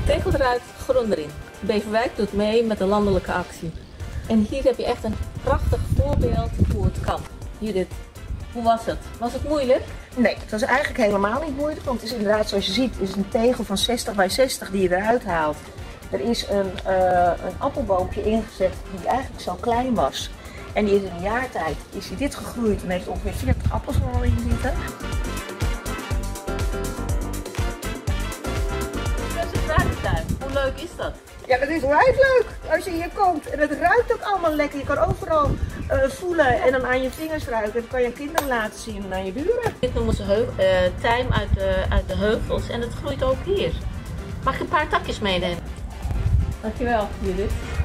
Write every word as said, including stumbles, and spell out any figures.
Tegel eruit, groen erin. Beverwijk doet mee met de landelijke actie. En hier heb je echt een prachtig voorbeeld hoe het kan. Judith, hoe was het? Was het moeilijk? Nee, het was eigenlijk helemaal niet moeilijk, want het is inderdaad, zoals je ziet, is een tegel van zestig bij zestig die je eruit haalt. Er is een, uh, een appelboompje ingezet die eigenlijk zo klein was. En die is in een jaar tijd is die dit gegroeid en heeft ongeveer veertig appels er al in zitten. Dat is een fruittuin. Hoe leuk is dat? Ja, dat is onwijs leuk als je hier komt. En het ruikt ook allemaal lekker. Je kan overal uh, voelen en dan aan je vingers ruiken. Dat kan je aan kinderen laten zien en aan je buren. Dit noemen ze heu uh, tijm uit de, uit de heuvels en het groeit ook hier. Mag ik een paar takjes meenemen? Dankjewel, Judith.